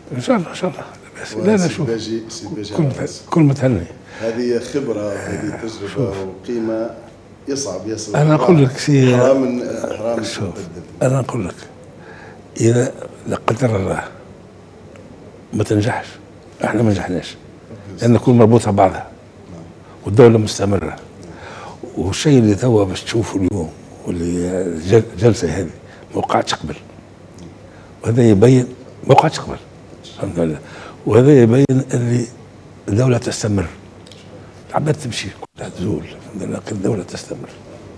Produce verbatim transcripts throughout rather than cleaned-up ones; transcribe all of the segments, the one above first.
ان شاء الله ان شاء الله. لا لا شوف كل كل متهني. هذه خبره، هذه تجربه وقيمه يصعب يصل. انا اقول لك سي حرام حرام. شوف انا اقول لك اذا لا قدر الله ما تنجحش، احنا ما نجحناش لان نكون مربوطه ببعضها والدوله مستمره. والشيء اللي توا باش تشوفوا اليوم واللي الجلسه هذه ما وقعتش قبل، وهذا يبين ما وقعتش قبل الحمد لله، وهذا يبين اللي الدوله تستمر. العباد تمشي كلها تزول الحمد لله، لكن الدوله تستمر.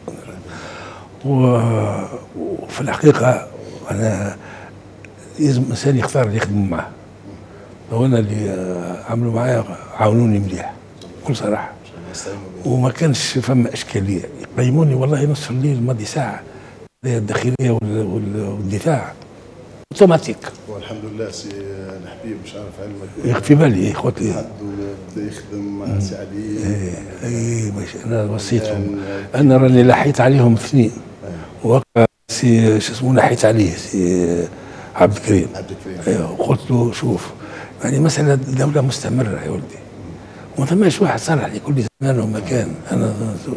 وفي الحقيقه انا لازم انسان يختار اللي يخدم معاه. وانا اللي عملوا معايا عاونوني مليح بكل صراحه، وما كانش فما اشكاليه. يقيموني والله نصف الليل الماضي ساعه الداخليه والدفاع اوتوماتيك. والحمد لله سي الحبيب مش عارف علمك يخفي بالي قلت لي بدا يخدم مع سي علي. اي اي انا وصيتهم، انا راني لحيت عليهم اثنين وقع سي شو اسمه نحيت عليه سي عبد الكريم. عبد الكريم ايوه قلت له شوف يعني مساله الدوله مستمره يا ولدي، وما ثماش واحد صالح لكل زمان ومكان. انا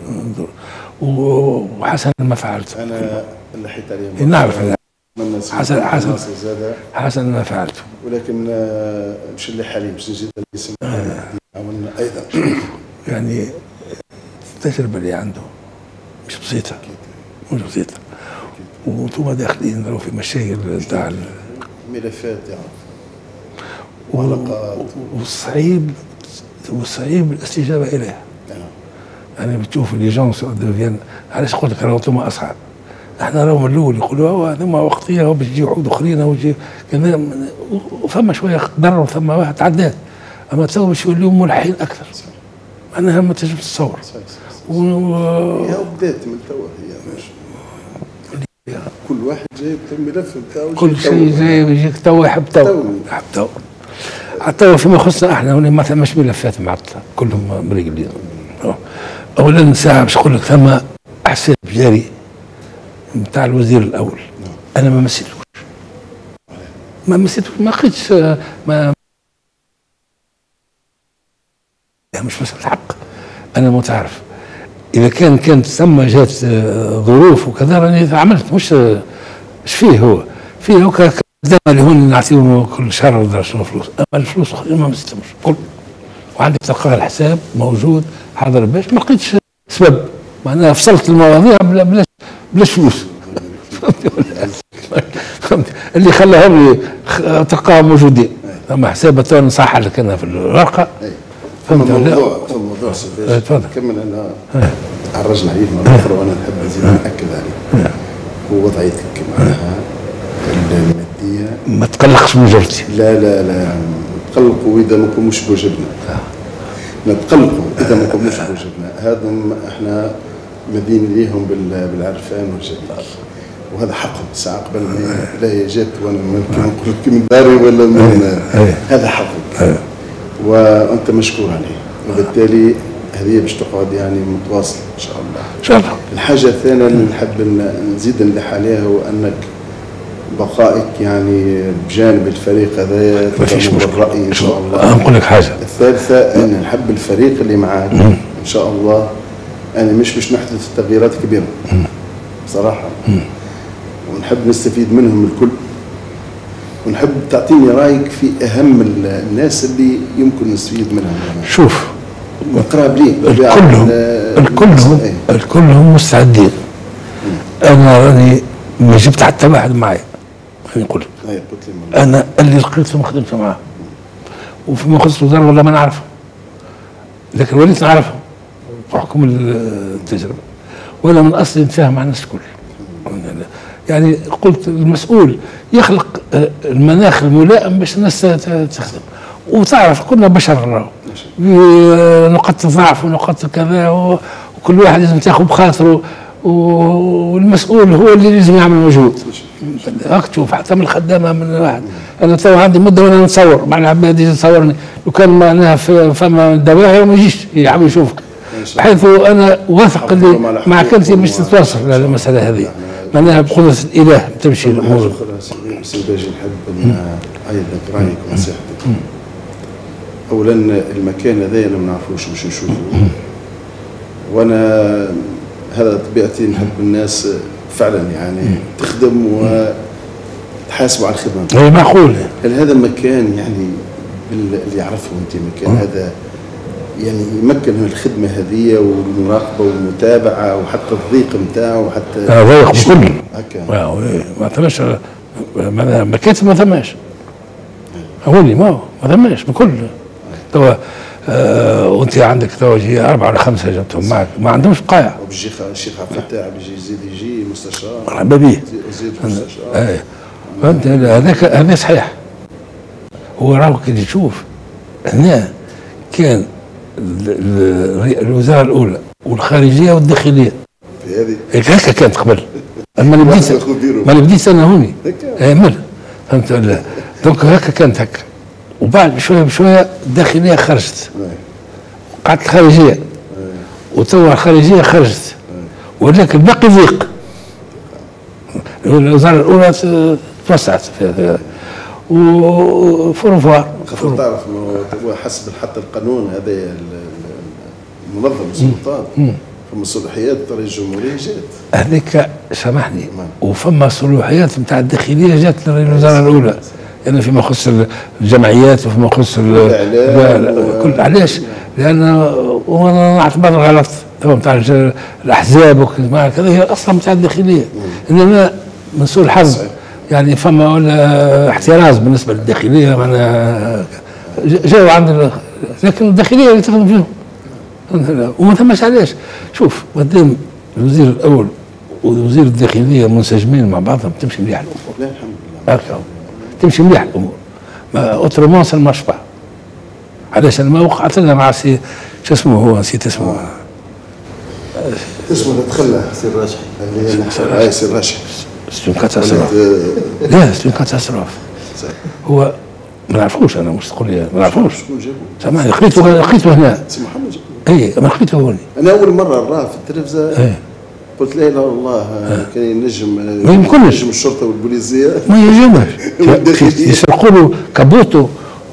وحسن ما فعلت انا لحيت عليهم. نعرف انا حسن حسن حسن ما فعلته، ولكن مش اللي حالي مش نزيد الاسم عاونا ايضا. يعني التجربه اللي عنده مش بسيطه مش بسيطه، وانتم داخلين في مشاكل نتاع ملفات يعني وعلاقات وصعيب وصعيب الاستجابه اليها. يعني بتشوف لي جون ديفيان. علاش قلت لك راهو انتم اصحاب، احنا راهو من الاول يقولوا هذوما وقتيه باش يجيو عود اخرين ويجي كذا، وفما شويه ضرر وثما واحد تعدات، اما تو باش يوليو ملحين اكثر. معناها ما تنجمش تصور. و... هي بدات من توا هي مش كل واحد جايب الملف نتاعو، كل شيء جاي يجيك توا يحب توا يحب توا. حتى فيما يخصنا احنا ما ثماش ملفات معطله كلهم مريقلين. اولا ساعه باش نقول لك ثم حساب جاري نتاع الوزير الاول انا ما مسيتوش ما مسيتوش ما لقيتش ما مش مسألة حق. انا متعرف اذا كان كانت ثم جات ظروف وكذا راني عملت مش ايش فيه هو فيه هو الدم اللي هون نعطيهم كل شهر ولا شنو فلوس، اما الفلوس ما مسيتهمش كل. وعندك تلقى الحساب موجود حاضر باش ما لقيتش سبب، معناها فصلت المواضيع بلاش بلاش فلوس. فهمت اللي خلاهم لي تلقاهم موجودين، اما حساب تو نصح لك انا في الورقه. فهمت الموضوع الموضوع سيدي تفضل كمل. انا عرجنا عليه مره اخرى وانا نحب نزيد ناكد عليه. هو وضعيتك معناها الماديه ما تقلقش من جرتي. لا لا لا نتقلقوا اذا ما نكونوش بوجبنا، نتقلقوا اذا ما نكونوش بوجبنا. هذم احنا مدين ليهم بالعرفان والجليل، وهذا حقهم. ساعه قبل ما لا هي جات وانا ممكن نقول لك من داري ولا من هذا حقك وانت مشكور عليه، وبالتالي هذه باش تقعد يعني متواصله ان شاء الله. ان شاء الله. الحاجه الثانيه اللي نحب نزيد نلح عليها هو انك بقائك يعني بجانب الفريق هذا تقوم بالرأي ان شاء الله. نقول لك حاجه. الثالثه ان نحب الفريق اللي معاك ان شاء الله انا مش باش نحدث تغييرات كبيره بصراحه، ونحب نستفيد منهم الكل، ونحب تعطيني رايك في اهم الناس اللي يمكن نستفيد منهم. شوف قراب لي الكلهم الكلهم الكلهم مستعدين. انا راني ما جبت حتى واحد معي خليني نقول لك. انا اللي لقيتهم خدمت معاه، وفيما يخص الوزاره والله ما نعرفهم، لكن وليت نعرفهم بحكم التجربه، وانا من اصلي نتفاهم مع الناس الكل. يعني قلت المسؤول يخلق المناخ الملائم باش الناس تخدم، وتعرف كنا بشر نقاط ضعف ونقاط كذا، وكل واحد لازم تاخذ بخاطره، والمسؤول هو اللي لازم يعمل مجهود. هاك تشوف حتى من الخدامه من واحد. انا تو عندي مده وانا نصور مع العباد يجي يصورني، لو كان معناها فما دواعي ما يجيش يحب يشوفك، بحيث انا واثق اللي معك انت مش تتواصل المساله هذه. معناها بقدرة الإله تمشي الأمور. سي باجي نحب أيضا رأيك ونصيحتك. أولا المكان هذا أنا ما نعرفوش باش نشوفه، وأنا هذا طبيعتي نحب الناس فعلا يعني تخدم وتحاسبوا على الخدمة. اي معقول. هل هذا المكان يعني اللي يعرفه أنت المكان هذا يعني يمكن من الخدمة هذه والمراقبة والمتابعة وحتى الضيق نتاعو وحتى ضيق بكل هكا ما ثماش مكاتب ما ثماش هولي ما ما ثماش بكل توا آه وانت عندك توا يجي اربعه ولا خمسه جبتهم معك ما عندهمش بقايا. وبيجي الشيخ عبد الفتاح بيجي يزيد يجي مستشار مرحبا به يزيد مستشار. اي فهمت هذاك هذا صحيح. هو راهو كي تشوف هنا كان الوزاره الاولى والخارجيه والداخليه في هذه هكا كانت قبل. اما اللي بديت ما اللي بديت انا هوني اي مال فهمت ولا. دونك هكا كانت هكا وبعد بشويه بشويه الداخليه خرجت قعدت الخارجيه وتوا الخارجيه خرجت ولكن الباقي ضيق. الوزاره الاولى توسعت في وفورفوار. تعرف هو حسب حتى القانون هذا المنظم السلطات فما صلاحيات رئيس الجمهوريه جات هذيك سامحني وفما صلاحيات نتاع الداخليه جات للوزاره الاولى يعني فيما يخص الجمعيات وفيما يخص الاعلام كل. علاش؟ لان وانا نعتبر غلط تمام نتاع الاحزاب وكذا كذا هي اصلا نتاع الداخليه انما من سوء الحظ يعني فما ولا احتراز بالنسبه للداخليه معناها جاوا عند لكن الداخليه اللي تخدم فيهم وما ثماش. علاش؟ شوف قدام الوزير الاول ووزير الداخليه منسجمين مع بعضهم تمشي مليح الامور. لا الحمد لله هكا تمشي مليح الامور. ما اوترومون سا مارش با. علاش انا ما وقعت لنا مع سي شو اسمه هو نسيت اسمه اسمه تخلى سي الراشحي اللي هي سي الراشحي. سي اون كاتاستروف. لا سي اون كاتاستروف. هو ما نعرفوش انا مش تقول لي ما نعرفوش. شكون جابوه؟ سامحني لقيته لقيته هنا. سي محمد اي ما لقيته هوني. انا اول مره نراه في التلفزه قلت لا اله الا الله كان ينجم ما يمكنش ينجم الشرطه والبوليسيه ما ينجمش يسرقوا له كابوتو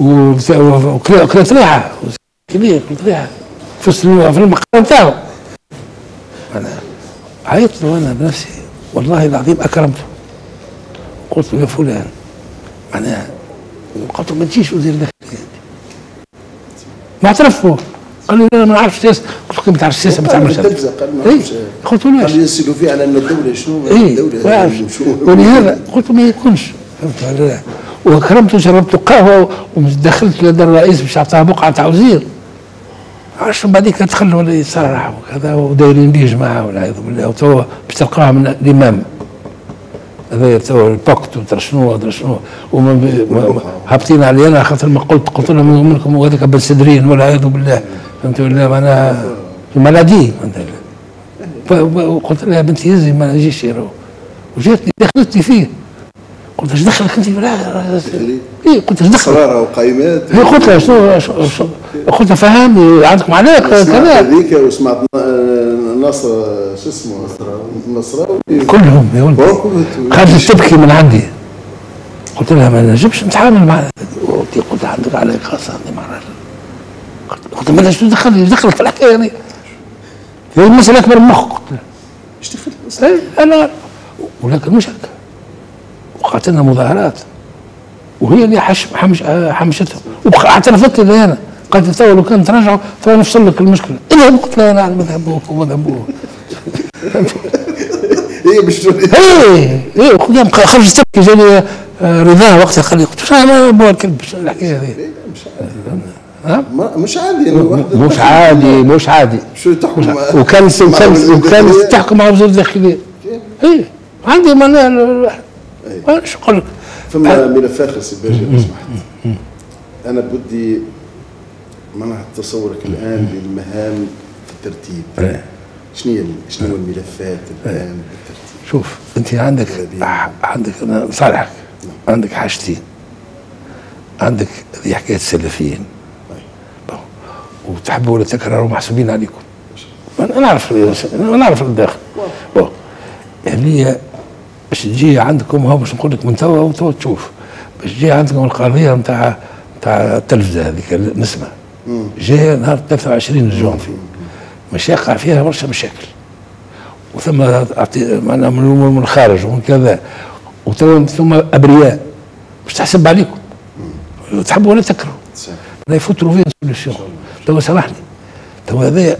وكلات ريحه كلات ريحه في في المقام نتاعو. انا عيطت له انا بنفسي والله العظيم اكرمته قلت له يا فلان معناها قلت له ما تجيش وزير الداخليه ما اعترفوا قال لي لا ما نعرفش السياسه. قلت له كيف ما تعرفش السياسه ما تعملش اي قلت له قال لي يسالوا فيه على ان الدوله شنو الدوله ولهذا قلت له ما يكونش فهمت ولا لا. واكرمته وشربته قهوه ودخلت لدى الرئيس باش اعطاه بقعه تاع وزير عرفت بعديك تخلوا ولا يصرح وكذا ودايرين ليه جماعه والعياذ بالله وتوا باش تلقاها من الامام هذا توا الباكت ودرا شنو ودرا شنو هابطين علي انا خاطر ما قلت قلت لهم منكم وهذاك بالسدرين والعياذ بالله فهمت ولا معناها ملادي قلت لها يا بنتي يزي ما نجيش يرو وجاتني دخلتني فيه قلت ايش دخلك انت اي قلت ايش دخلك صرارة وقايمات هي قلت لها شنو قلت لها فهمني عندكم عليك كذا هذيك وسمعت نصر شو اسمه نصراوي كلهم يا ولدي خرجت تبكي من عندي قلت لها ما نجمش نتعامل مع قلت لها عندك عليك خاصه عندي مع راجل قلت لها شنو دخلني ايش دخلك في الحكايه هذه؟ هي المساله اكبر من مخك قلت لها ايش دخلت؟ انا ولكن مش هكا وقعت لنا مظاهرات وهي اللي حش حمش حمشتها واعترفت لي انا قالت تو لو كان تراجعوا تو نفصل لك المشكله اذهب قلت لها انا مذهبوك ومذهبوه هي مش ايه ايه قدام خرجت تبكي جاني رضا وقتها خلي قلت شو انا ابو الكلب الحكايه هذه مش عادي مش عادي مش عادي شو تحكم وكان وكان تحكم مع وزير الداخليه ايه عندي معناها ايش نقول لك فما ملفات سي باجي لو سمحت انا بدي معناها تصورك الان للمهام في الترتيب شنو هي شنو هو الملفات الان بالترتيب؟ شوف انت عندك عندك انا نصالحك عندك حاجتين عندك هذه حكايه السلفيين وتحبوا ولا تكرهوا محسوبين عليكم انا نعرف انا نعرف الداخل اللي هي باش تجي عندكم هو باش نقول لك من توا وتوا تشوف باش تجي عندكم القضيه نتاع نتاع التلفزه هذيك نسمع جايه نهار ثلاثة وعشرين جونفي مش يقع فيها برشا مشاكل وثم معناها من الخارج ومن كذا وتوا ثم ابرياء باش تحسب عليكم تحبوا ولا تكرهوا لا يفوتوا فيه سوليسيون. توا سامحني توا هذايا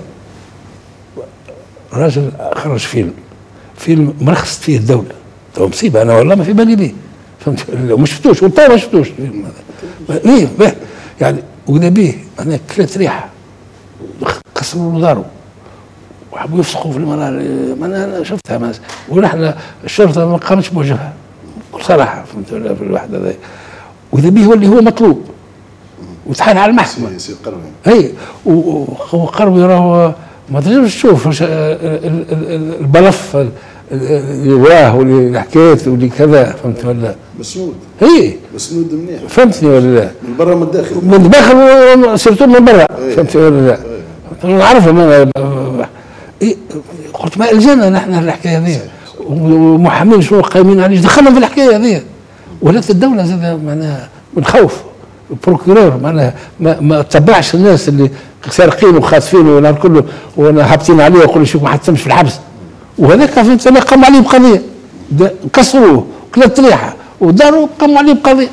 راجل خرج فيلم فيلم مرخصت فيه الدوله توا مصيبه انا والله ما في بالي به فهمت ما شفتوش وتوا ما شفتوش ايه يعني وكذا به انا كلت ريحه كسروا له دارو وحبوا يفسخوا في المراه ما انا شفتها ما ونحن الشرطه ما قامتش بوجهها بكل صراحه فهمت ولا في الواحد هذا وكذا به هو اللي هو مطلوب وتحال على المحكمه سي قروي اي وقروي راهو ما تنجمش تشوف البلف اللي وراه واللي حكيت واللي كذا فهمت ولا مسنود اي مسنود منيح فهمتني ولا لا؟ من برا من الداخل من الداخل سيرتو من برا فهمت ولا لا؟ نعرفهم انا إيه قلت ما الجانا نحن الحكايه هذه ومحامين شنو قايمين عليه دخلنا في الحكايه هذه ولات الدوله زاد معناها من خوف البروكيرور معناها ما, ما تبعش الناس اللي سارقين وخاطفين ونهار كله وانا هابطين عليه ويقول شوف ما حتسمش في الحبس وهذاك فهمت انا قام عليه بقضيه كسروه كلت ريحه وداروا قاموا عليه بقضيه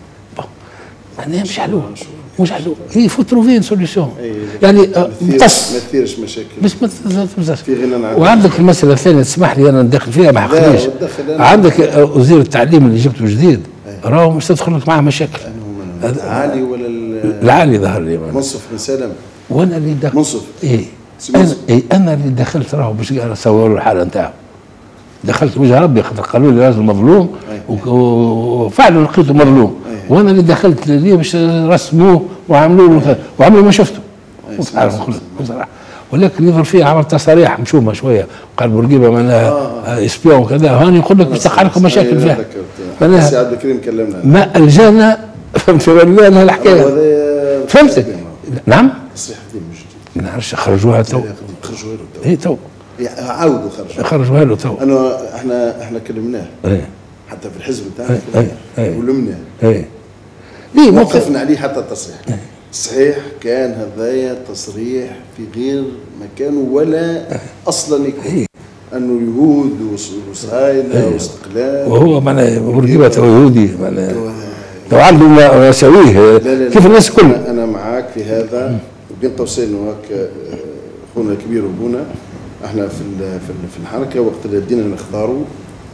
معناها مش حلو مش حلو هي فو تروفي سوليسيون يعني امتص ما تثيرش مشاكل بس ما تمتصش في غنى عن وعندك المساله الثانيه تسمح لي انا ندخل فيها ما حقنيش عندك وزير التعليم اللي جبته جديد راهو مش تدخل لك معاه مشاكل العالي ولا العالي ظهر لي منصف بن سلام وانا اللي دخلت منصف ايه انا إيه انا اللي دخلت راهو باش نصور له الحاله نتاعو دخلت وجه ربي خاطر قالوا لي راجل مظلوم وفعلا لقيته مظلوم وانا اللي دخلت ليه باش رسموه وعملوا له وعملوا ما شفته بصراحه ولكن يظهر فيه عمل تصاريح مشومه شويه قال بورقيبه معناها اسبيون وكذا هاني يقول لك باش تقع لكم مشاكل فيها معناها سي عبد الكريم كلمنا ما الجانا فهمت ولا لا الحكايه فهمت نعم التصريح القديم مش ما نعرفش خرجوها تو خرجوها له تو اي تو عاودوا خرجوها خرجوها له تو انا احنا احنا كلمناه ايه حتى في الحزب بتاعنا ولمناه ايه ليه وقفنا عليه حتى التصريح صحيح كان هذايا تصريح في غير مكانه ولا اصلا يكون انه يهود وصهاينه واستقلال وهو معناها بورقيبه تو يهودي معناها لو عنده ما يساويه كيف الناس الكل. انا معاك في هذا بين قوسين وهك اخونا الكبير وابونا احنا في في الحركه وقت اللي بدينا نختاروا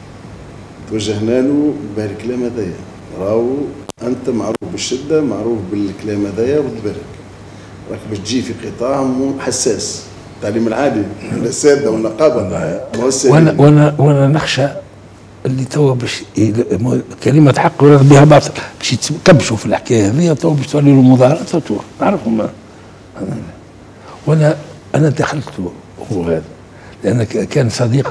توجهنا له بهالكلام هذايا راهو انت معروف بالشده معروف بالكلام هذايا ورد بالك راك باش تجي في قطاع حساس التعليم العالي الساده والنقابه وانا وانا وانا نخشى اللي توا باش كلمه حق ولا بها باطل باش يتكبشوا في الحكايه هذه توا باش تولي له مظاهرات توا نعرفهم وانا انا دخلت هو هذا لان كان صديق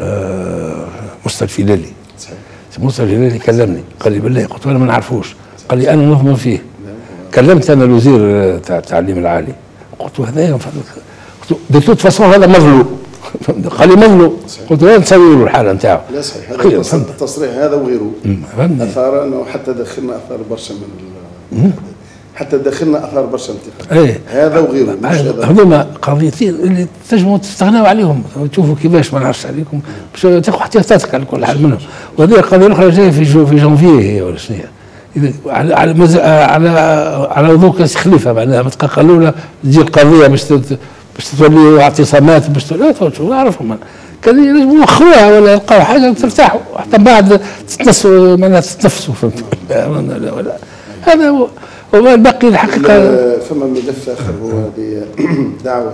مصطفى الفيلالي مصطفى الفيلالي كلمني قال لي بالله قلت له انا ما نعرفوش قال لي انا نضمن فيه كلمت انا الوزير تاع التعليم العالي قلت له هذايا قلت له دي توت فاسون هذا مظلوم قال لي مظلوم قلت له نسوي له الحاله نتاعو لا صحيح هذا التصريح هذا وغيره اثار انه حتى دخلنا اثار برشا من حتى دخلنا اثار برشا انتقاد ايه هذا وغيره هذوما قضيتين اللي تنجموا تستغنوا عليهم تشوفوا كيفاش ما نعرفش عليكم باش تاخذ احتياطاتك على كل حال منهم وهذه القضيه الاخرى جايه في جو في جونفيه هي ولا شنو هي على على مز... على على ذوق كاس خليفه معناها ما تقالوا له تجي القضيه باش باش تولي اعتصامات باش لا شو نعرفهم كان ينجموا يوخروها ولا يلقاو حاجه ترتاحوا حتى بعد تتنسوا معناها تتنفسوا فهمت ولا ولا هذا هو وما الباقي الحقيقه. فما ملف اخر هو هذه دعوه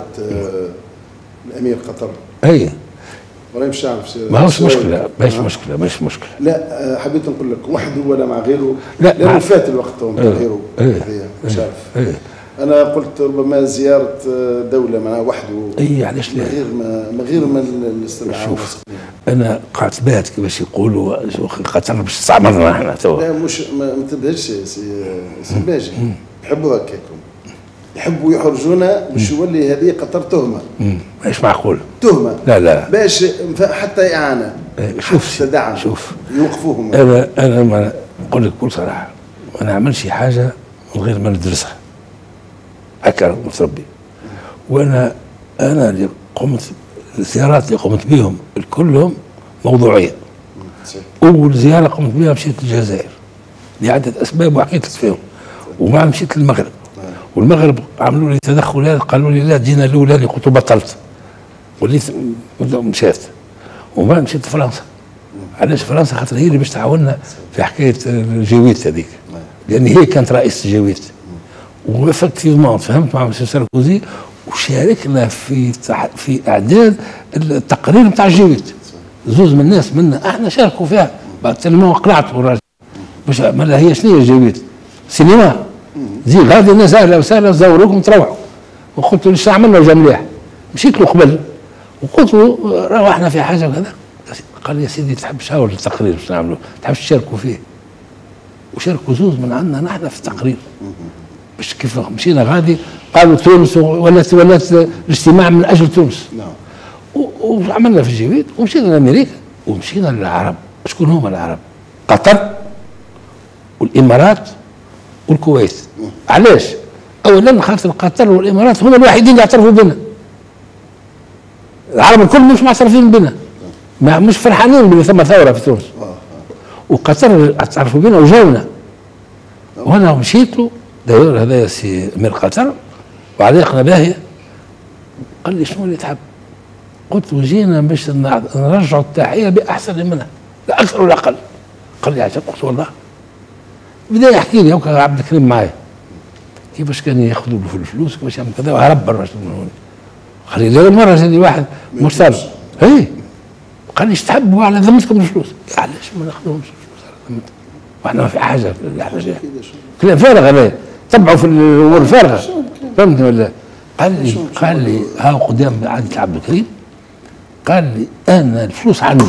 الامير قطر. اي ولا مش عارف ما هوش مشكله مش مشكله مش مشكله. لا حبيت نقول لك وحده ولا مع غيره؟ لا لانه فات الوقت مع غيره. مش عارف. انا قلت ربما زياره دوله مع وحده. اي علاش لا؟ من غير ما من غير ما الاستدعاء. شوف انا قعدت بات كيفاش يقولوا قطر باش تستعمرنا احنا توا. لا مش ما تبهرش سي سي باجي يحبوا هكاكم يحبوا يحرجونا باش يولي هذه قطر تهمه. مش معقول تهمه لا لا باش حتى اعانه شوف تدعم شوف يوقفوهم. انا انا ما نقول لك بكل صراحه ما نعملش حاجه من غير ما ندرسها هكا متربي. وانا انا اللي قمت الزيارات اللي قمت بهم كلهم موضوعيه. اول زياره قمت بها مشيت للجزائر لعده اسباب وحكيت لك فيهم، وبعد مشيت للمغرب، والمغرب عملوا لي تدخلات قالوا لي لا تجينا الاولاني قلت بطلت وليت مشيت، وبعد مشيت لفرنسا. علاش فرنسا؟ خاطر هي اللي باش تعاوننا في حكايه الجويت هذيك، لان هي كانت رئيسه الجويت. وافكتيفمون فهمت مع مسيو ساركوزي وشاركنا في في اعداد التقرير نتاع الجويت. زوز من الناس منا احنا شاركوا فيها بعد تلموا قلعتوا الراجل باش مالا هي شنو هي الجويت؟ سينما زي غادي الناس اهلا وسهلا زوروكم تروحوا. وقلت له ايش عملنا وجا مليح. مشيت له قبل وقلت له روحنا في حاجه وكذا. قال لي يا سيدي تحب شاور التقرير باش نعملوا تحب تشاركوا فيه؟ وشاركوا زوز من عندنا نحن في التقرير باش كيف مشينا غادي قالوا تونس ولات ولات الاجتماع من اجل تونس. نعم. وعملنا في الجويت ومشينا لامريكا ومشينا للعرب. شكون هما العرب؟ قطر والامارات والكويت. علاش؟ اولا خاطر قطر والامارات هما الوحيدين اللي يعترفوا بنا. العرب الكل مش معترفين بنا، ما مش فرحانين بلي ثم ثوره في تونس. وقطر اعترفوا بنا وجاونا. وانا مشيت له داير هذا سي امير قطر وعلاقنا باهيه. قال لي شنو اللي تحب؟ قلت له جينا باش نرجعوا التحيه باحسن منها لا اكثر ولا اقل. قال لي عجب. قلت والله. بدا يحكي لي هكا عبد الكريم معايا كيفاش كان ياخذوا له في الفلوس كيفاش يعمل كذا وهرب الراجل من هون. قال لي اول مره جاني واحد مستعد. اي قال لي ايش تحبوا على ذمتكم الفلوس؟ علاش ما ناخذوهمش الفلوس على ذمتكم؟ واحنا ما في حاجه كلام فارغ هذا تبعوا في الامور الفارغه فهمتني ولا؟ قال لي قال لي ها قدام عادة عبد الكريم قال لي انا الفلوس عندي.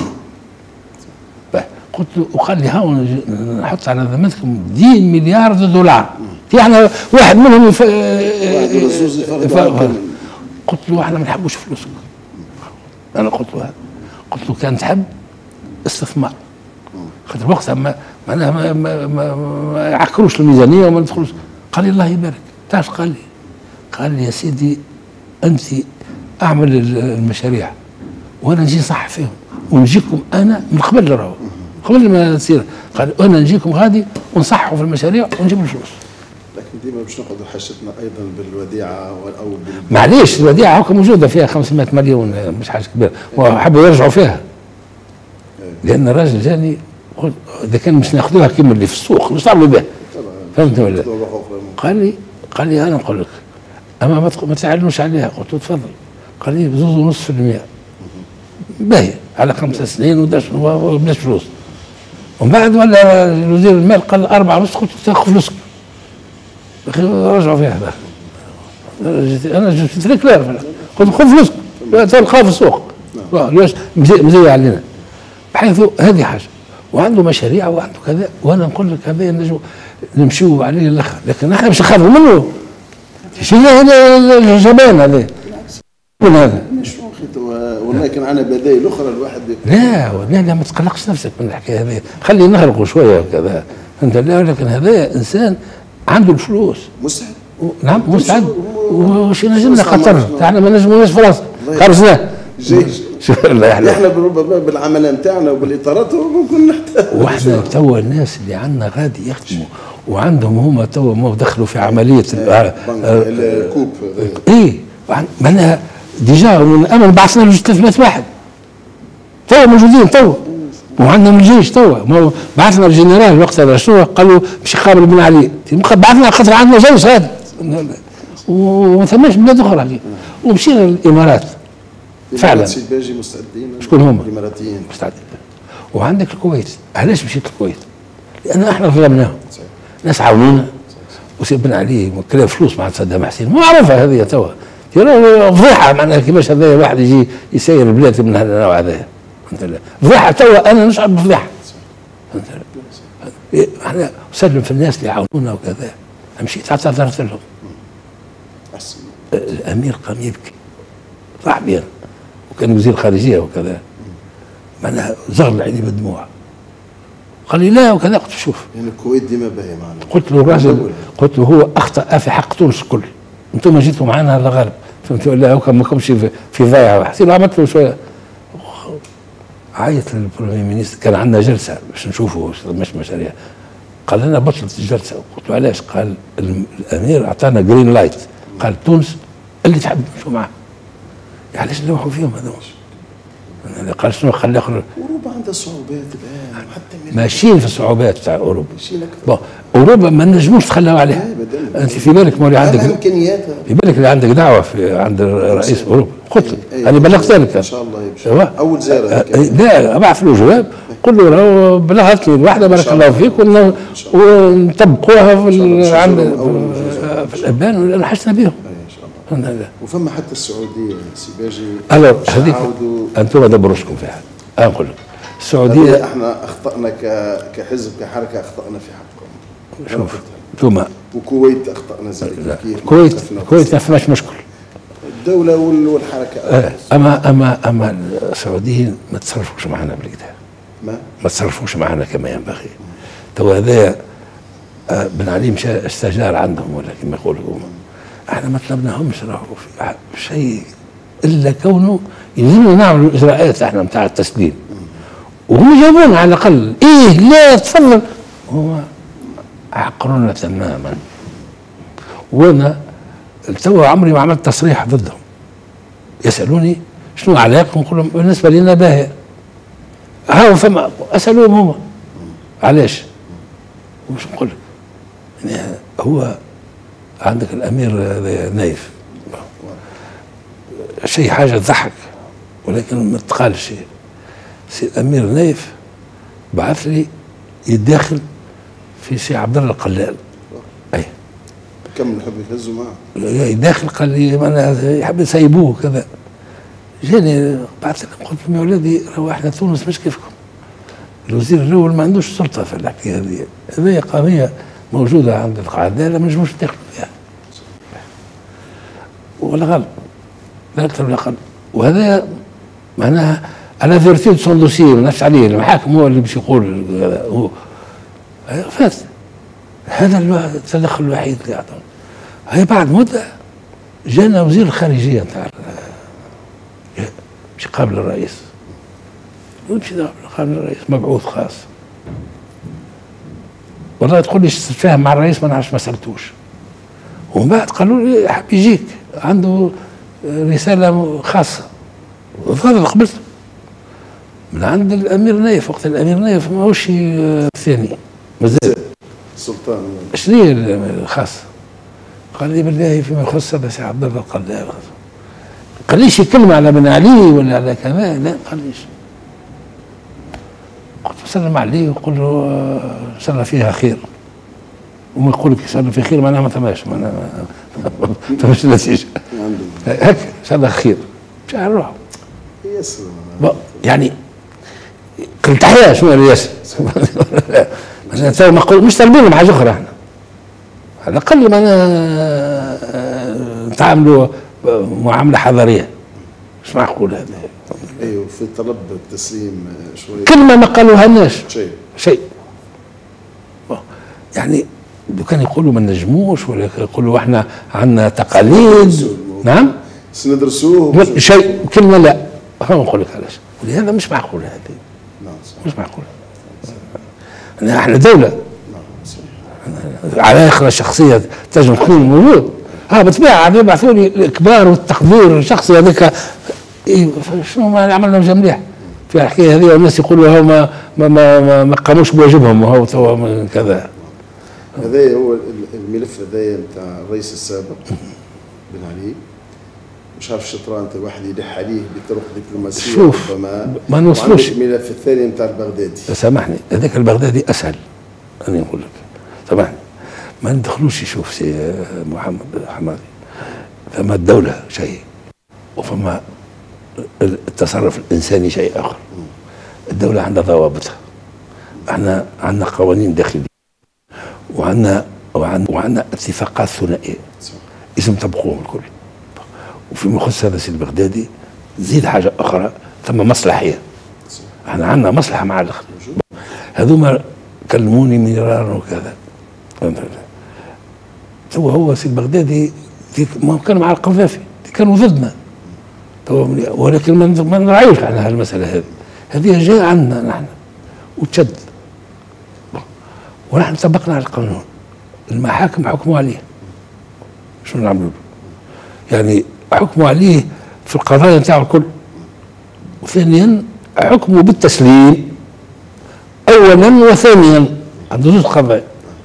قلت له وقال لي ها نحط على ذمتكم عشرة مليار دولار. يعني واحد منهم يف... يف... قلت له احنا ما نحبوش فلوسكم. انا قلت له قلت له كان تحب استثمار خاطر وقتها ما معناها ما, ما, ما, ما يعكروش الميزانيه وما ندخلوش. قال لي الله يبارك. تعرف قال لي؟ قال لي يا سيدي انت اعمل المشاريع وانا نجي صح فيهم ونجيكم انا من قبل راهو قبل ما تصير. قال انا نجيكم غادي ونصحوا في المشاريع ونجيب الفلوس. لكن ديما باش ناخذوا حاجتنا ايضا بالوديعه او بال... معليش الوديعه هاكا موجوده فيها خمسمائة مليون مش حاجه كبيره وحبوا يرجعوا فيها. لان الراجل جاني قلت اذا كان مش ناخذوها كيما اللي في السوق مش نعملوا بها. فهمت ولا؟ قال لي قال لي انا نقول لك اما ما تعلنوش عليها. قلت له تفضل. قال لي بزوز ونص في المية باهي على خمس سنين وبلاش فلوس. ومن بعد ولا وزير المال قال أربعة ونص. قلت تاخذ فلوسك رجعوا فيها. انا جبت لك لا قلت خذ فلوسك تلقاها في السوق ليش مزية علينا. بحيث هذه حاجه وعنده مشاريع وعنده كذا. وانا نقول لك هذا نجم نمشيو عليه الاخر لكن احنا مش نخافوا منه. شنو هذا جبان هذا من هذا والله كان عندنا بدائل اخرى الواحد لا لا لا ما تقلقش نفسك من الحكايه هذه. خلي نغرقوا شويه وكذا انت. لا لكن هذا انسان عنده الفلوس مستعد. نعم مستعد. وش نجمنا قطر احنا ما نجموناش فرنسا خرجنا شوف الله يحلى. احنا ربما بالعمل نتاعنا وبالاطارات ممكن نحتاج. واحنا توا الناس اللي عندنا غادي يخدموا وعندهم هما توا ما دخلوا في عمليه الكوب. ايه معناها ديجا من امل بعثنا له ثلاثمائة واحد توا موجودين توا وعندنا الجيش توا بعثنا الجنرال وقتها شنو قالوا باش يقابل بن علي بعثنا خاطر عندنا جيش هذا وما ثماش بلاد اخرى عليه. ومشينا للامارات فعلا. باجي مستعدين. شكون هما؟ الاماراتيين مستعدين. وعندك الكويت. علاش مشيت الكويت؟ لان احنا ظلمناهم. ناس عاونونا وسي بن علي كلام فلوس مع صدام حسين معروفه هذه توا فضيحه معناها كيفاش هذا واحد يجي يسير البلاد من هذا النوع هذا. فضيحه توا انا نشعر بفضيحه. احنا سلم في الناس اللي يعاونونا وكذا. مشيت اعتذرت لهم. الامير قام يبكي راح بينا وكان وزير خارجيه وكذا. معناها زغل عيني بالدموع. قال لي لا وكذا. قلت شوف يعني الكويت ديما باهي معنا. قلت له الراجل، قلت له هو اخطا في حق تونس الكل، انتم جيتوا معنا هذا غالب، فهمت ولا هو ما كمش في, في ضيعه. حسيت عملت له شويه. عيط للبريمير مينيستر، كان عندنا جلسه باش نشوفوا مش مشاريع. قال لنا بطلت الجلسه. قلت له علاش؟ قال الامير اعطانا جرين لايت، قال تونس اللي تحب نمشوا معاه. علاش نروحوا فيهم هذول؟ قال شنو خلي اخر. اوروبا عندها صعوبات الان حتى ماشيين في الصعوبات تاع اوروبا. بون اوروبا ما نجموش تخلوا عليها. انت في بالك مولي عندك امكانيات، في بالك اللي عندك دعوه في عند رئيس اوروبا. قلت له انا بلغت لك ان شاء الله يمشي اول زياره. لا ابعث له جواب قل له راهو بلغت لي الوحده بارك الله فيك ونطبقوها في عند في الابان ولا حسنا بهم. وفما حتى السعوديه سي باجي. الو هذيك انتم دبروا راسكم فيها. انا نقول لك السعوديه احنا اخطانا كحزب كحركه، اخطانا في حقكم. شوف انتم وكويت اخطانا زي الكويت. الكويت ما فماش مشكل، الدوله والحركه. آه. اما اما اما السعوديين ما تصرفوش معنا بالكدا، ما ما تصرفوش معنا كما ينبغي. تو هذايا آه بن علي مشى استجار عندهم ولا كما يقولوا هما. احنا ما طلبناهمش راهو في شيء الا كونه يلزمنا نعملوا الاجراءات احنا نتاع التسليم، وهم جابونا على الاقل. ايه لا تفضل، هما عقرونا تماما. وانا توا عمري ما عملت تصريح ضدهم. يسالوني شنو علاقه، نقول لهم بالنسبه لنا باهيه. هاو فما اسالوهم هما علاش. وش نقول لك؟ يعني هو عندك الامير نايف شيء حاجه تضحك ولكن ما تقالش. سي الامير نايف بعث لي يتداخل في سي عبد الله القلال. اي كم نحب يهزوا معاه يداخل. قال لي انا يحب يسيبوه كذا. جاني بعث لهم قلت لهم يا ولادي راهو احنا تونس مش كيفكم. الوزير الاول ما عندوش سلطه في الحكايه هذه، هذه قضيه موجوده عند القاعده ما نجموش ندخلوا فيها. ولا غلط لا اكثر ولا اقل. وهذا معناها انا فيرتي سون دوسي ما نفس عليه المحاكم هو اللي باش يقول هو فات. هذا التدخل الوحيد اللي اعطوه. هي بعد مده جانا وزير الخارجيه نتاع باش يقابل الرئيس. ويمشي يقابل الرئيس مبعوث خاص. والله تقول لي تتفاهم مع الرئيس ما نعرفش ما سالتوش. ومن بعد قالوا لي حاب يجيك عنده رساله خاصه. وفضل قبلت من عند الامير نايف. وقت الامير نايف ماهوش الثاني مازال السلطان. شنو هي الخاصه؟ قال لي بالله فيما يخص هذا سي عبد الله القلال. قال ليش كلمه على بن علي ولا على كذا؟ لا قال ليش. قلت سلم عليه وقول له سنة فيها خير. وما يقول لك سنة في خير معناها ما ثماش معناها ما ثماش نتيجه. هكا سنة خير مش نروح. ياسر يعني قلت تحية شنو يا ياسر؟ مش طالبين بحاجه اخرى احنا. على الاقل معناها نتعاملوا معامله حضاريه. مش معقول هذا. ايوه في طلب التسليم شويه كلمه ما قالوها لناش شيء شيء. يعني لو كان يقولوا ما نجموش ولا يقولوا احنا عندنا تقاليد. نعم سندرسوه شيء كلمه لا. نقول لك علاش. ولهذا مش معقول هذه. مش معقول. احنا دوله على اخر شخصيه تنجم تكون موجود. ها بالطبيعه يبعثوا لي الكبار والتقدير الشخصي هذاك. إيه شنو ما عملنا مليح في الحكايه هذه. والناس يقولوا هو ما ما ما, ما قاموش بواجبهم وهو تو كذا. هذا هو الملف هذايا نتاع الرئيس السابق بن علي. مش عارف الشطران انت الواحد يلح عليه بطرق دبلوماسيه. شوف ما نوصلوش. الملف الثاني نتاع البغدادي سامحني هذاك البغدادي اسهل. انا نقول لك سامحني ما ندخلوش. يشوف سي محمد حمادي فما الدوله شيء وفما التصرف الانساني شيء اخر. الدوله عندها ضوابطها. احنا عندنا قوانين داخليه وعندنا وعندنا اتفاقات ثنائيه لازم نطبقوهم الكل. وفيما يخص هذا السي البغدادي زيد حاجه اخرى ثم مصلحيه. احنا عندنا مصلحه مع الاخر. هذوما كلموني مرارا وكذا. هو هو سي بغدادي ما كانوا مع القذافي، كانوا ضدنا، ولكن ما نراعيوش على هالمساله هذه. هذه جاء عندنا نحن وتشد، ونحن طبقنا على القانون. المحاكم حكموا عليه، شنو نعملوا؟ يعني حكموا عليه في القضايا نتاعو الكل. وثانيا حكموا بالتسليم اولا، وثانيا عنده زوج قضايا.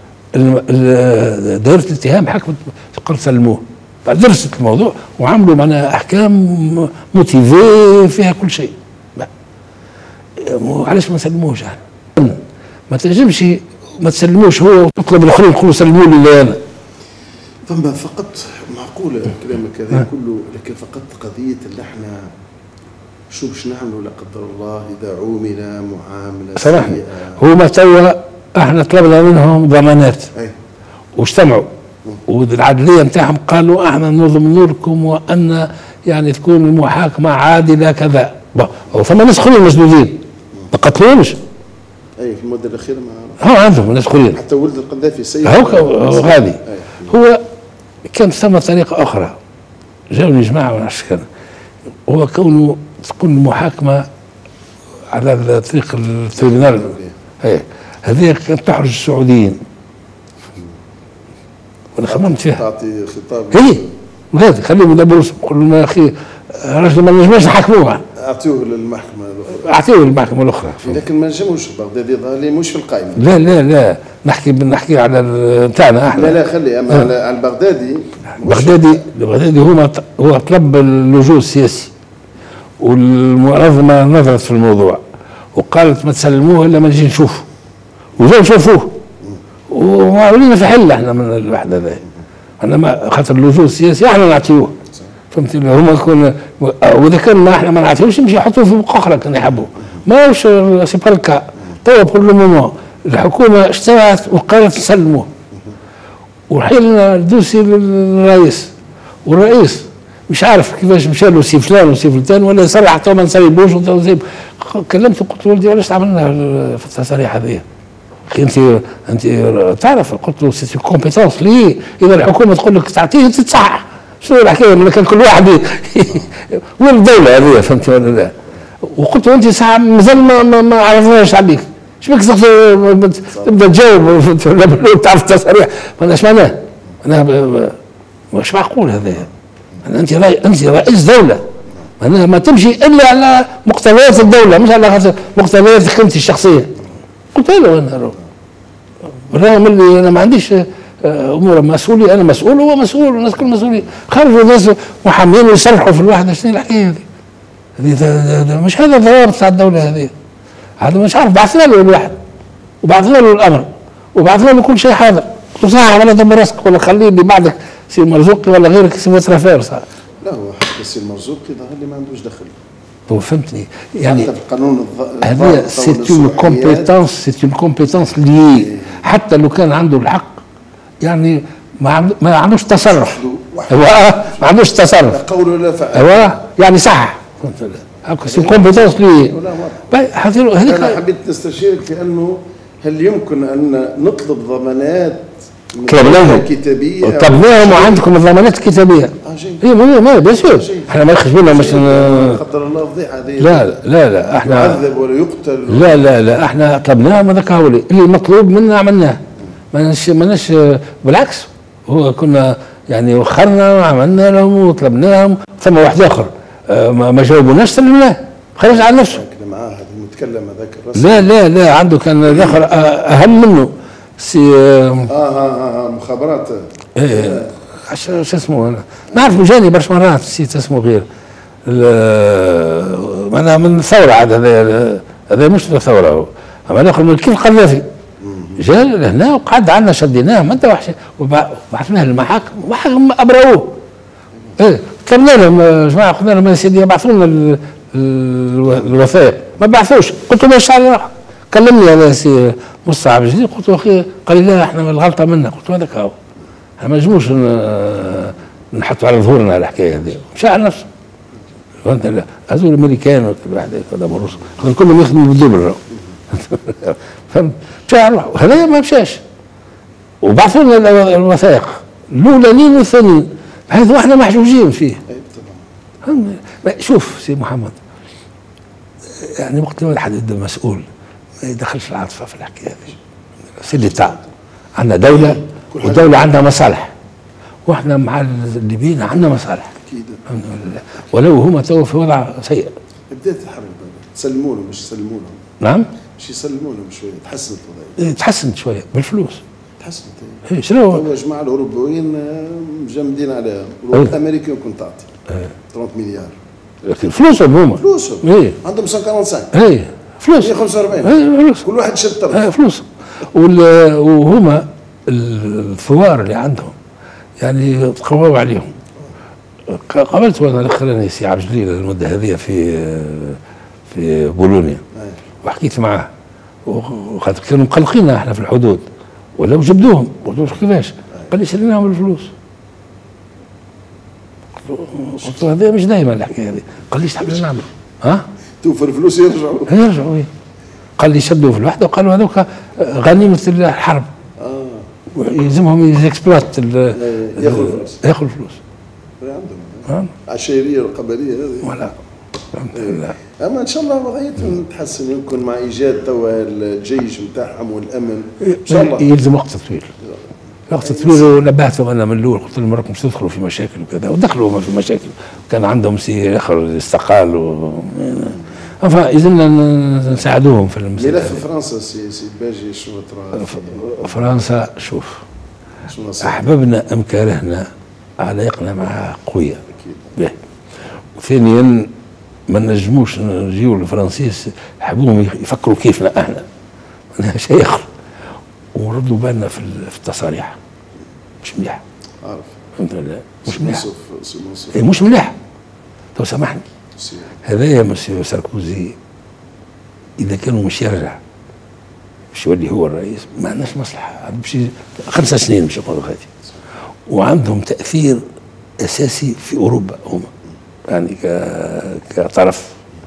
دائرة الاتهام حكمت قال سلموه، بعد درست الموضوع وعملوا معنا احكام موتيفي فيها كل شيء. علاش ما سلموش؟ يعني ما تنجمش ما تسلموش هو وتطلب الاخرين تقولوا سلموا لي انا. فما فقط معقوله كلامك هذا كله، لكن فقط قضيه اللي احنا شو باش نعملوا لا قدر الله اذا عومل معامله صراحه هما توا احنا طلبنا منهم ضمانات واجتمعوا، والعدليه نتاعهم قالوا احنا نضمن لكم وان يعني تكون المحاكمه عادله كذا. ثم ناس اخرين مسدودين ما قتلوهمش. اي في المده الاخيره ما هو عندهم ناس اخرين، حتى ولد القذافي سيد هو غادي. هو كان ثم طريقه اخرى، جاوني جماعه ما نعرفش كان هو كونه تكون المحاكمه على طريق التريبيونال. ايه هذه كانت تحرج السعوديين، وانا خممت فيها. تعطي خطاب ايه غادي خليهم يدبروا، نقول لهم يا اخي الراجل ما نجمش نحاكموها، اعطوه للمحكمه الاخرى، اعطوه للمحكمه الاخرى. لكن ما نجموش بغدادي ظهري مش في القائمه. لا لا لا نحكي نحكي على نتاعنا احنا. لا لا خلي اما على آه. البغدادي بغدادي البغدادي هو هو طلب اللجوء السياسي، والمنظمه نظرت في الموضوع وقالت ما تسلموه الا ما نجي نشوفه، وجاوا شافوه وعملنا في حل احنا من الوحده هذا. انا ما خاطر اللجوء السياسي احنا نعطيوه، فهمت؟ هما كنا واذا كان ما احنا ما نعطيوش يمشي يحطوه في بوق اخرى كان يحبوا، ماهوش سي با الكا. توا بكل مومون الحكومه اجتمعت وقالت سلموه، وحيلنا الدوسي للرئيس، والرئيس مش عارف كيفاش مشى له سي فلان وسي فلان ولا صرح تو ما نسيبوش. كلمته قلت له ولدي علاش عملنا في التصاريح هذه؟ اخي انت انت تعرف، قلت له سي كومبيتونس لي، اذا الحكومه تقول لك تعطيه انت تصحح. شنو الحكايه اللي كان كل واحد وين الدوله هذه؟ فهمت ولا لا؟ وقلت له انت ساعه مازال ما, ما, ما عرفناش عليك، ايش بك تبدا تجاوب تعرف التصاريح؟ ايش معناه؟ انا مش معقول هذا. انت انت رئيس دوله، معناها ما تمشي الا على مقتضيات الدوله مش على خاطر مقتضيات قيمتي الشخصيه. قلت له انا بالرغم اللي انا ما عنديش امور مسؤوليه، انا مسؤول وهو مسؤول والناس كل مسؤولين. خرجوا ناس محامين ويصرحوا في الوحده. شنو الحكايه هذه؟ هذه مش هذا ضوابط تاع الدوله هذه. هذا مش عارف، بعثنا له الواحد وبعثنا له الامر وبعثنا له كل شيء حاضر. قلت له صح ولا دم راسك ولا خليني بعدك سي مرزوقي ولا غيرك سي وترافير. صح لا هو حتى سي المرزوقي ظهر لي ما عندوش دخل. هو فهمتني يعني حتى في القانون هذه سي اون كومبيتونس سي اون كومبيتونس لي، حتى لو كان عنده الحق يعني ما ما عندوش تصرف. هو ما عندوش تصرف، قول ولا فعل. هو يعني صح هاكا سي كومبيتونس لي. هذيك انا حبيت نستشيرك في انه هل يمكن ان نطلب ضمانات طلبناهم كتابيه؟ طلبناهم وعندكم الضمانات الكتابيه. اه جيد. اي ما بيان سور احنا ما نخش بنا مش قدر الله فضيحه هذه. لا لا لا احنا يعذب ولا يقتل. لا لا لا احنا طلبناهم هذاك هو اللي مطلوب منا عملناه. ما ماناش بالعكس، هو كنا يعني وخرنا وعملنا لهم وطلبناهم. ثم واحد اخر ما جاوبوناش سلمناه خرج على نفسه. معاه هذا المتكلم هذاك الرسمي. لا لا لا عنده كان الاخر اهم منه سي اه اه اه مخابرات. ايه شو اسمه انا نعرفه جاني برشا مرات نسيت اسمه غير انا من الثوره عاد. هذا هذا مش ثوره هو، اما الاخر من كيف القذافي جا لهنا وقعد عندنا شديناه ما انت وحش وبعثناه للمحاكم ومحاكم ابروه. ايه كلمنا لهم يا جماعه قلنا لهم يا سيدي ابعثوا لنا الوثائق ما بعثوش. قلت له ماشي على روحك. كلمني هذا سي مصعب جديد قلت له اخي قال لي لا احنا الغلطه منا. قلت له هذاك هو احنا ما نجموش نحطوا على ظهورنا الحكايه هذه. مشى على نفسه فهمت لا هذول الامريكان واحد هذا بالروس كلهم يخدموا بالدبل فهمت مشى هذايا ما مشاش وبعثوا لنا الوثائق الاولانيين والثانيين بحيث احنا محجوجين فيه. شوف سي محمد يعني وقت ما الواحد يبدا مسؤول ما يدخلش العاطفه في الحكايه هذه. سي ليتا عندنا دوله والدوله عندها مصالح واحنا مع الليبيين عندنا مصالح اكيد الحمد لله ولو هما تو في وضع سيء. بدات الحرب تسلموا لهم مش يسلموا لهم. نعم مش يسلموا لهم شويه تحسنت الوضعيه. تحسنت شويه بالفلوس. تحسنت ايه شنو هو الجماعه الاوروبيين مجمدين عليها والامريكان كنت تعطي ثلاثة مليار لكن فلوسهم هما فلوسهم ايه عندهم مئتين وخمسة وخمسين ايه فلوس مئة وخمسة وأربعين ايه فلوس كل واحد شد طرف ايه فلوس وهما الثوار اللي عندهم يعني تقووا عليهم. قابلت وانا الاخراني سي عبد الجليل المده هذه في في بولونيا وحكيت معاه وخاطر كانوا مقلقين احنا في الحدود ولو جبدوهم قلت له كيفاش؟ قال لي شريناهم الفلوس. قلت له هذا مش دائما الحكايه هذه. قال لي ايش تحب نعمل؟ ها؟ توفر الفلوس يرجعوا يرجعوا ايه. قال لي شدوا في الوحده وقالوا هذوك غنيمه الحرب. اه يلزمهم يكسبلوت ياخذوا الفلوس ياخذوا الفلوس. عندهم عشيريه والقبليه هذه ولا الحمد لله. اما ان شاء الله وضعيتهم تتحسن يمكن مع ايجاد توا الجيش نتاعهم والامن ان شاء الله. يلزم وقت طويل وقت طويل ونبهتهم انا من الاول قلت لهم راكم تدخلوا في مشاكل وكذا ودخلوا في مشاكل كان عندهم سي اخر استقال و فاذا نساعدوهم في المسألة. ملف فرنسا سي سي باجي شنو ترى؟ فرنسا شوف احببنا ام كرهنا علاقنا معها قويه اكيد. ثانيا ما نجموش نجيو الفرنسيس يحبوهم يفكروا كيفنا احنا شيء اخر وردوا بالنا في التصاريح مش مليح. عارف الحمد لله مش مليح. اي مش مليح. لو سامحني هذا يا مسيو ساركوزي اذا كانوا مش يرجع مش يولي هو الرئيس ما عندناش مصلحه بشي خمسة سنين مش يقولوا غادي وعندهم تاثير اساسي في اوروبا هم يعني كطرف.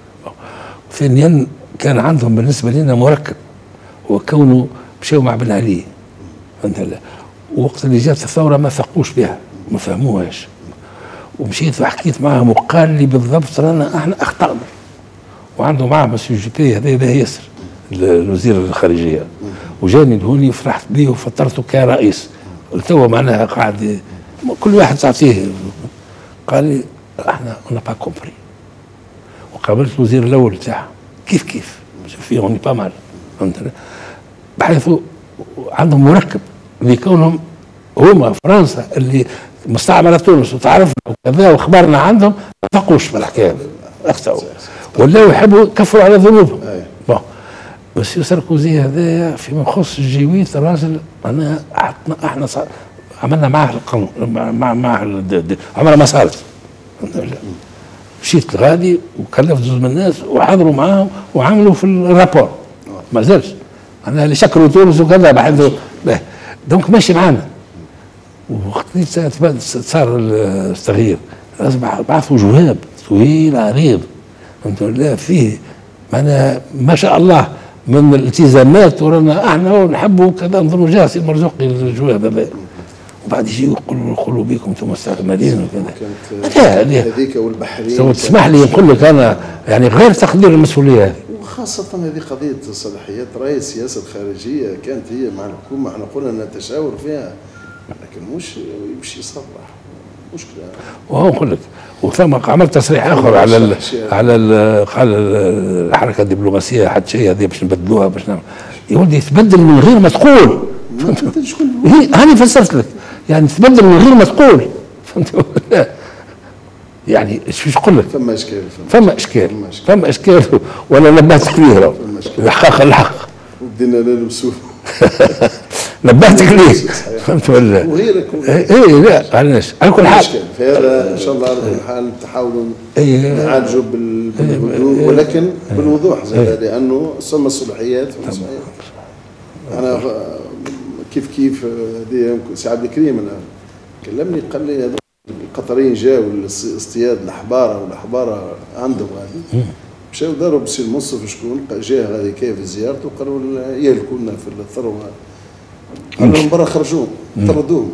ثانيا كان عندهم بالنسبه لنا مركب وكونه مشاو مع بن علي فهمت لا وقت اللي جات الثوره ما ثقوش بها ما فهموهاش ومشيت وحكيت معهم وقال لي بالضبط رانا احنا اخطانا وعنده معه مسيو جيبي هذا ياسر الوزير الخارجيه وجاني لهوني فرحت به وفطرته كرئيس تو معناها قاعد كل واحد تعطيه قال لي احنا انا با كومبري وقابلت الوزير الاول تاعها كيف كيف في اوني با مال فهمت بحيث عندهم مركب لكونهم هما فرنسا اللي مستعمره تونس وتعرفنا وكذا واخبارنا عندهم ما فقوش في الحكايه اخطاوا ولاو يحبوا يكفروا على ذنوبهم. بون بس ساركوزي هذايا فيما يخص الجويت الراجل معناها احنا صار عملنا معاه القانون مع مع عملنا ما صارت الحمد لله. مشيت لغادي وكلفت زوج من الناس وحضروا معاهم وعملوا في الرابور ما زالش معناها اللي شكروا تونس وكذا بحيث دونك ماشي معانا. وقت اللي صار التغيير اصبح بعثوا جواب طويل عريض الحمد لله فيه معناها ما شاء الله من الالتزامات ورانا احنا نحبوا كذا نظنوا جاء سي المرزوقي الجواب هذا وبعد يجي يقولوا يقولوا بكم انتم مستعمرين وكذا. هذيك والبحرين تسمح لي نقول لك انا يعني غير تقدير المسؤوليه هذه وخاصة هذه قضية صلاحيات رئيس السياسة الخارجية كانت هي مع الحكومة احنا قلنا نتشاور فيها لكن مش يمشي يصرح مشكلة. وهو نقول لك وثم عملت تصريح اخر على ال على ال قال الحركة الدبلوماسية حتى شيء هذه باش نبدلوها باش نعمل يا ولدي تبدل من غير ما تقول. هاني فسرت لك يعني تبدل من غير ما تقول فهمت يعني ايش نقول لك؟ فما اشكال فما اشكال فما اشكال ولا نبهتك ليه الحق الحق وبدينا نلبسوه نبهتك ليه فهمت ولا؟ وغيرك ايه لا علاش على كل حال فهذا ان شاء الله على كل حال تحاولوا نعالجوا بالهدوء ولكن بالوضوح لانه ثم الصلاحيات انا كيف كيف هذه سي عبد الكريم انا كلمني قال لي القطريين جاوا الاصطياد الحباره والاحباره عندهم غادي مشاو داروا بسي المنصف شكون جاه غادي كيف زيارته وقالوا يهلكوا لنا في الثروه قالوا لهم برا خرجوهم طردوهم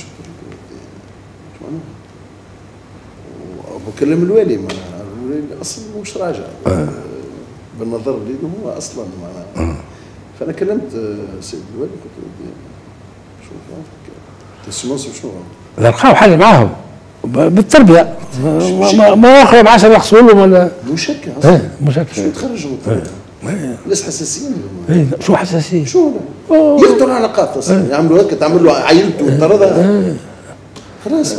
وكلم الوالي معناها الوالي اصلا مش راجع بالنظر لي هو اصلا معناها فانا كلمت سيد الوالي قلت له شو السي المنصف شنو لقاو حل معاهم بالتربيه ما ما اخرهم عشان يحصلوا لهم ولا مشكة اصلا مشكة شو تخرجوا ناس حساسين شو حساسين؟ شو يقدروا على نقاط اصلا يعملوا هيك تعمل له عيلته وطردها خلاص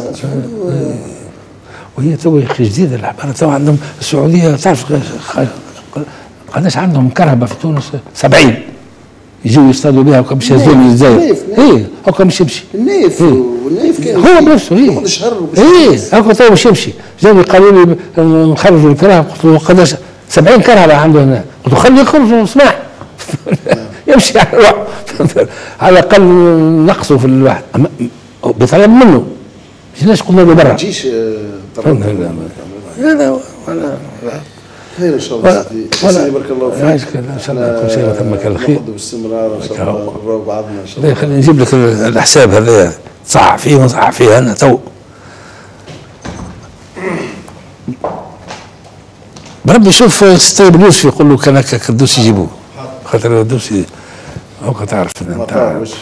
وهي تو يا اخي جديده العباره تو عندهم السعوديه تعرف قداش عندهم كرهبه في تونس سبعين يجوا يصطادوا بها وكم مش يهزون الجزائر ايه هكا مش يمشي النايف والنايف كان هو بنفسه ايه ياخذ شهر ايه هكا تو مش يمشي جاوا قالوا لي نخرجوا الكرهبه قلت له قداش سبعين كرهبه عنده هنا قلت له خليه يخرجوا اسمع يمشي على روحه على الاقل نقصوا في الواحد بيطلب منه مش قلنا له برا ما تجيش لا لا ولا خير ان شاء الله سيدي بارك الله فيك عايشك ان شاء الله كل شيء وتمك الخير ناخذ باستمرار ان شاء الله نراو بعضنا ان شاء الله خلينا نجيب لك الحساب هذا تصحح فيه ونصحح فيه انا تو بربي شوف ستيب اليوسف يقول له كان هكا الدوس يجيبوه خاطر الدوس هاكا تعرف انت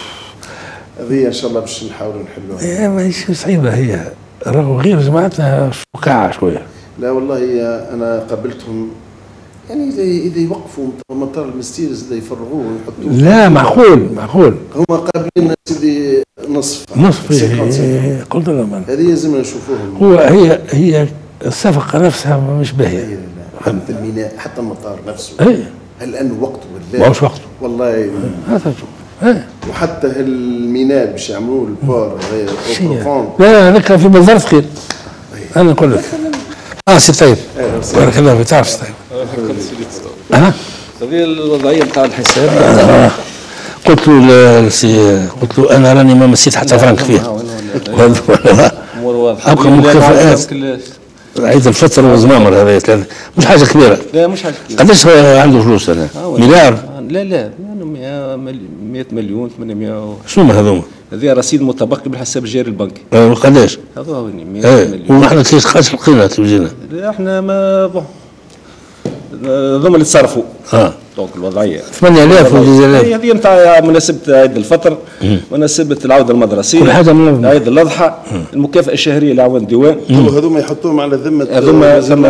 هذه ان شاء الله باش نحاولوا نحلوها. ايه ماهيش صعيبه هي راهو غير جماعتنا شكاعه شويه. لا والله انا قابلتهم يعني اذا اذا يوقفوا مطار المستيرز اذا يفرغوه ويحطوه. لا معقول معقول. هما قابلين سيدي نصف. نصف إيه قلت لهم هذه لازمنا نشوفوهم. هو هي هي الصفقه نفسها مش باهيه. حتى الميناء حتى المطار نفسه. ايه هل انه وقته ولا ماهوش وقته. والله هذا ايه وحتى الميناء باش يعملوه البار هذايا لا هذاك في بزارة خير. انا نقول لك اه سي طيب بارك الله فيك تعرف سي طيب اه هذه الوضعيه نتاع الحساب آه. قلت له قلت له انا راني ما مسيت حتى فرنك فيها امور واضحه ابقى مكافآت عيد الفطر والزمامر هذا ثلاثه مش حاجه كبيره. لا مش حاجه كبيره. قداش عنده فلوس انا؟ مليار؟ لا لا مئة مليون ثمانمئة. شنو هذوما؟ هذه رصيد متبقي بالحساب الجاري البنكي. اه قداش؟ هذا هو مئة مليون. ونحن كيف قاش لقينا توجينا؟ لا احنا ما بون هذوما اللي تصرفوا. اه دونك الوضعيه ثمانية آلاف وتسعة آلاف. هذه نتاع مناسبه عيد الفطر مناسبه العوده المدرسيه كل حاجه من عيد الاضحى المكافاه الشهريه لعوان الديوان. هذوما يحطوهم على ذمه هذوما ثم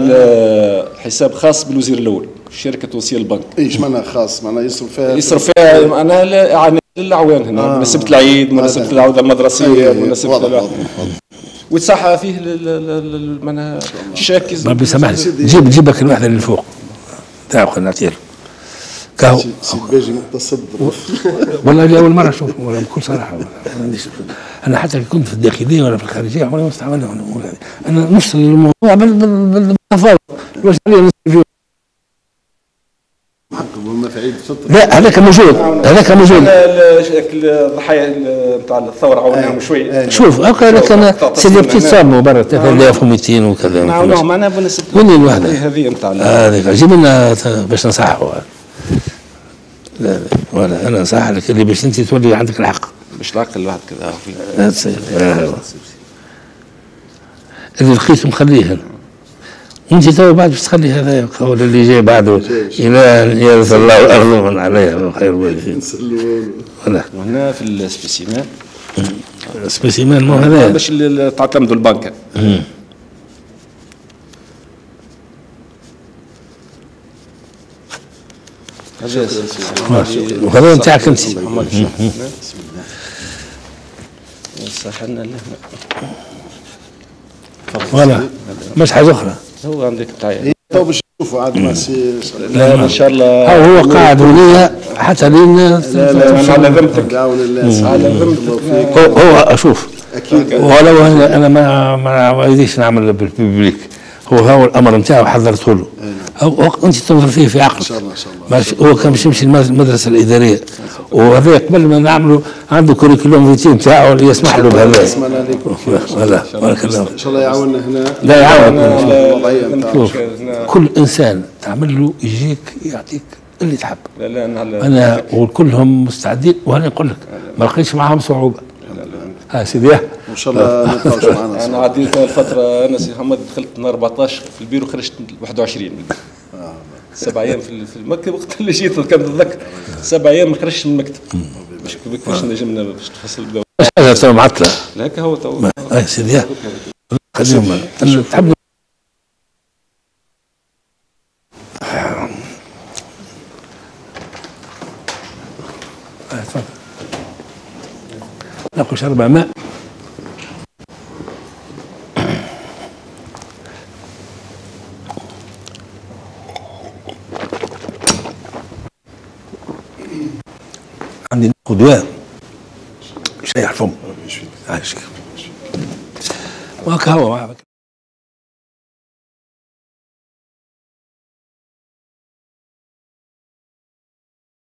حساب خاص بالوزير الاول شركه توصيل البنك. ايش معناها خاص؟ معناها يصرف فيها يصرف فيها معناها يعني للعوان هنا آه. مناسبه العيد مناسبه آه. العوده المدرسيه مناسبه ويتصحى فيه معناها الشاكز. ربي يسامحك جيب جيبك الواحده اللي فوق تاعو نعطيه كاو سي باجي متصدر والله لي اول مره اشوف بكل صراحه انا حتى كنت في الداخليه ولا في الخارجيه عمري ما استعملها انا نفس الموضوع بالتفاوض واش عليه فيه ما في عيد الفطر. لا هذاك موجود هذاك موجود الضحايا نتاع الثوره عاوناهم شويه. شوف هكا انا سيدي بتيت صابوا برا ثلاثة آلاف ومئتين وكذا نعاونوهم انا بنسبه وين الوحده هذه نتاع هذيك جيب لنا باش نصححوا. لا لا ولا انا نصح لك اللي باش انت تولي عندك الحق باش العقل الواحد كذا اللي لقيت مخليه وانت تو بعد باش تخلي هذا القول اللي جاي بعده الى يرث الله الارض من عليها خير الوارثين. وهنا في السبيسيمان السبيسيمان مو هذا باش تعتمدوا البنك. وهذا نتاعك انت. صح لنا ولا مش حاجه اخرى. هو عندك تاعي تو باش نشوفوا عاد ما سي لا ان شاء الله. هو هو قاعد وليا حتى لين لا لا على ذمتك على ذمتك. هو اشوف اكيد ولو انا ما ما يريدش نعمل بالببليك هو هو الامر نتاعو حضرته له. أو انت تنظر فيه في عقل. ان شاء الله ان شاء الله. هو كان باش يمشي المدرسه الاداريه، وهذا قبل ما نعملوا عنده كوريكولوم فيتي نتاعو اللي يسمح له بهذا. يسمعنا لكم. والله بارك الله. ان شاء الله يعاوننا هنا. لا يعاون. كل انسان تعمل له يجيك يعطيك اللي تحب. لا لا انا انا وكلهم مستعدين، وانا نقول لك ما لقيتش معاهم صعوبه. ها سيدي ان شاء الله نتواصل معنا. انا عديت الفتره، انا سي محمد دخلت نهار أربعطاش في البيرو، خرجت واحد وعشرين سبع ايام في المكتب. وقت اللي جيت كان نتذكر سبع ايام ما خرجتش من المكتب. باش كيفاش نجمنا باش تفصل بدا حاجه تو معطله. لا هكا هو تو اي سيدي خليهم تحب تفضل ناخذ شربة ماء. عندي ناخذ دواء شاي الفم. عايشك وهكا هو.